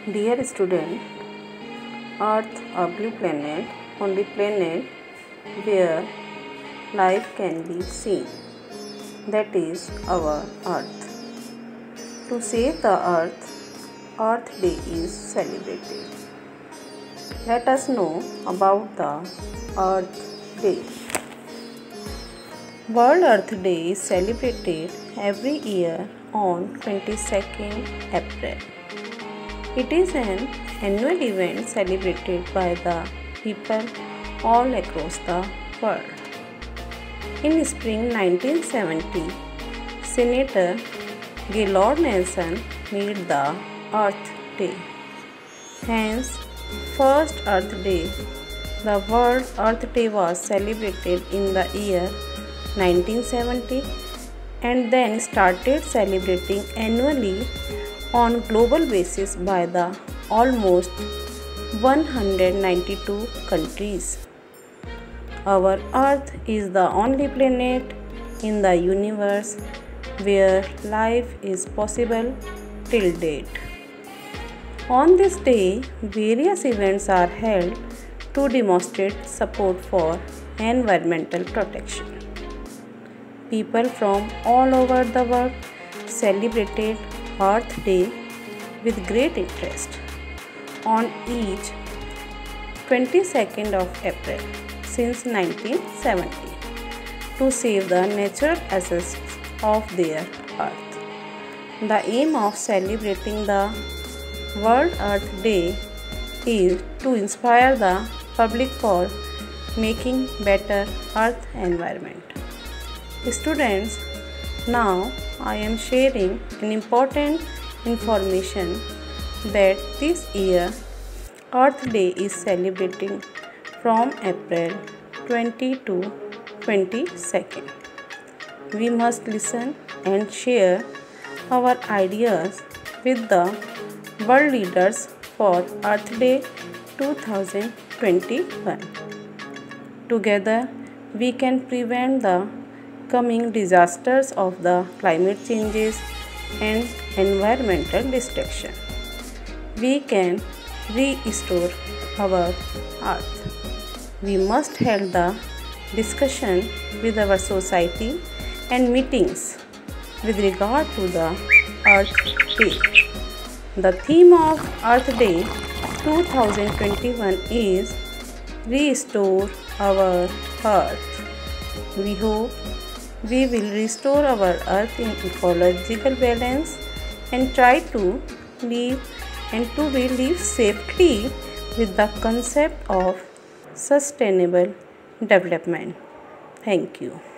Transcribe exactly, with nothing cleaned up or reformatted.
Dear student, Earth, a blue planet, only planet where life can be seen. That is our Earth. To save the Earth, Earth Day is celebrated. Let us know about the Earth Day. World Earth Day is celebrated every year on twenty-second April. It is an annual event celebrated by the people all across the world. In spring nineteen seventy, Senator Gaylord Nelson made the Earth Day. Hence, first Earth Day. The World Earth Day was celebrated in the year nineteen seventy and then started celebrating annually on global basis by the almost one hundred ninety-two countries. Our Earth is the only planet in the universe where life is possible till date. On this day, various events are held to demonstrate support for environmental protection. People from all over the world celebrated Earth Day with great interest on each twenty-second of April since nineteen seventy to save the natural assets of their Earth. The aim of celebrating the World Earth Day is to inspire the public for making better Earth environment. Students, now I am sharing an important information that this year Earth Day is celebrating from April twentieth to twenty-second. We must listen and share our ideas with the world leaders for Earth Day two thousand twenty-one. Together, we can prevent the coming disasters of the climate changes and environmental destruction. We can restore our Earth. We must hold the discussion with our society and meetings with regard to the Earth Day. The theme of Earth Day two thousand twenty-one is Restore Our Earth. We hope we will restore our Earth in ecological balance and try to live and to live safely with the concept of sustainable development. Thank you.